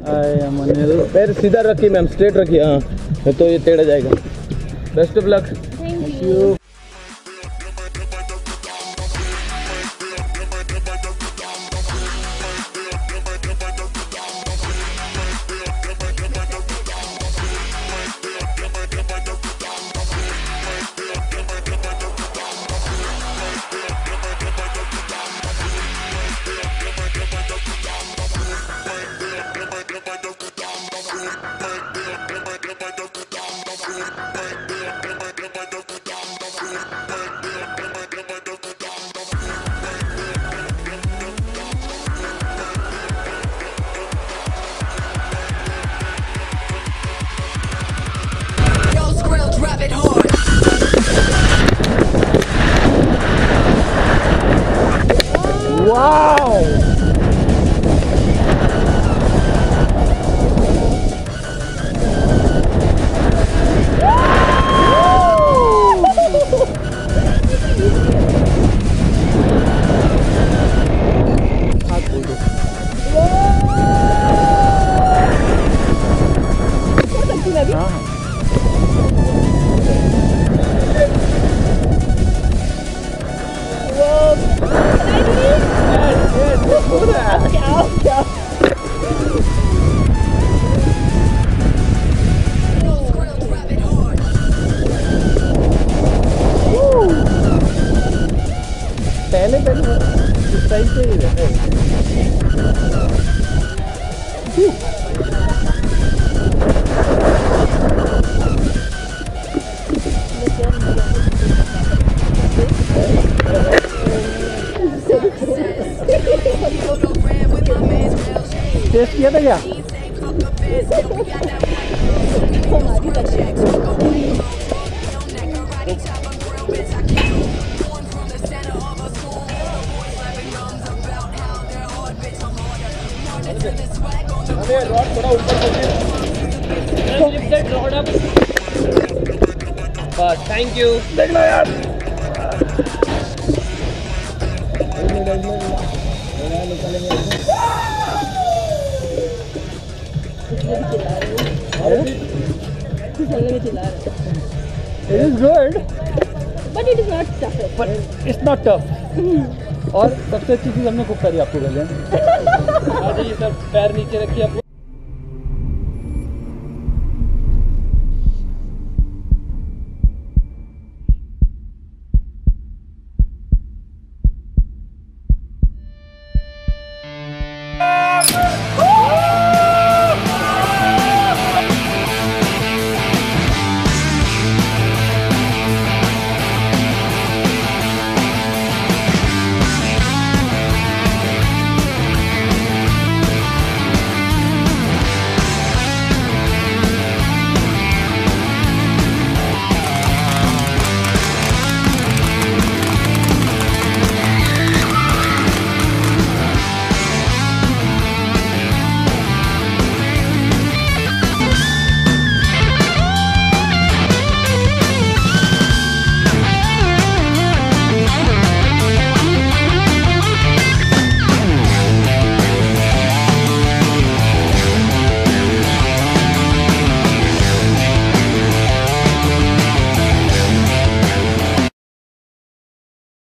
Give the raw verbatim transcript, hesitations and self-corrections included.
I am Anil. पैर सीधा रखिए मैम, स्ट्रेट रखिए। हाँ तो ये टेढ़ा जाएगा। Best of luck. Thank you. Wow पहले पहले इस टाइम से ही रहता है। टेस्ट किया था क्या? रॉड थोड़ा ऊपर बस। Thank you. देख लो यार। It is good, but it is not tough. but it's not tough. और सबसे अच्छी चीज हमने कुक करी आपको गले। आज ये सब पैर नीचे रखिए आपको।